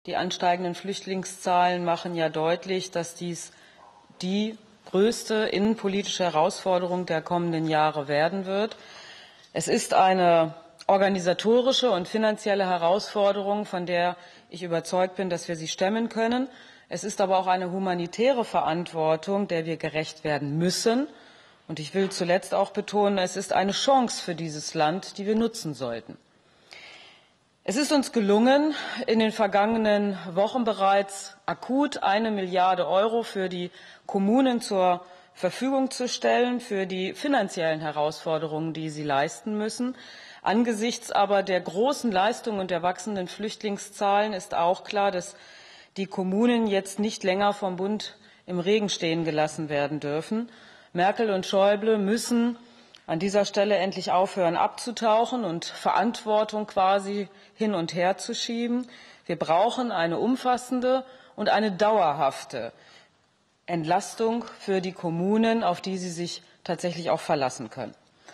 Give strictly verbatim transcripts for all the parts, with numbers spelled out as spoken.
Die ansteigenden Flüchtlingszahlen machen ja deutlich, dass dies die größte innenpolitische Herausforderung der kommenden Jahre werden wird. Es ist eine organisatorische und finanzielle Herausforderung, von der ich überzeugt bin, dass wir sie stemmen können. Es ist aber auch eine humanitäre Verantwortung, der wir gerecht werden müssen. Und ich will zuletzt auch betonen, es ist eine Chance für dieses Land, die wir nutzen sollten. Es ist uns gelungen, in den vergangenen Wochen bereits akut eine Milliarde Euro für die Kommunen zur Verfügung zu stellen, für die finanziellen Herausforderungen, die sie leisten müssen. Angesichts aber der großen Leistung und der wachsenden Flüchtlingszahlen ist auch klar, dass die Kommunen jetzt nicht länger vom Bund im Regen stehen gelassen werden dürfen. Merkel und Schäuble müssen an dieser Stelle endlich aufhören abzutauchen und Verantwortung quasi hin und her zu schieben. Wir brauchen eine umfassende und eine dauerhafte Entlastung für die Kommunen, auf die sie sich tatsächlich auch verlassen können.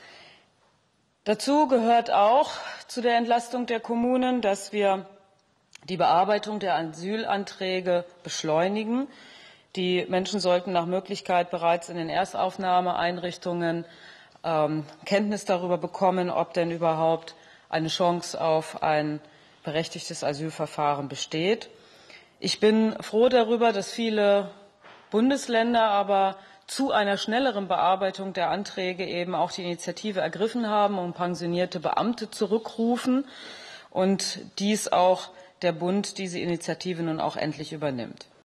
Dazu gehört auch zu der Entlastung der Kommunen, dass wir die Bearbeitung der Asylanträge beschleunigen. Die Menschen sollten nach Möglichkeit bereits in den Erstaufnahmeeinrichtungen ähm, Kenntnis darüber bekommen, ob denn überhaupt eine Chance auf ein berechtigtes Asylverfahren besteht. Ich bin froh darüber, dass viele Bundesländer aber zu einer schnelleren Bearbeitung der Anträge eben auch die Initiative ergriffen haben, um pensionierte Beamte zurückrufen und dies auch der Bund diese Initiative nun auch endlich übernimmt.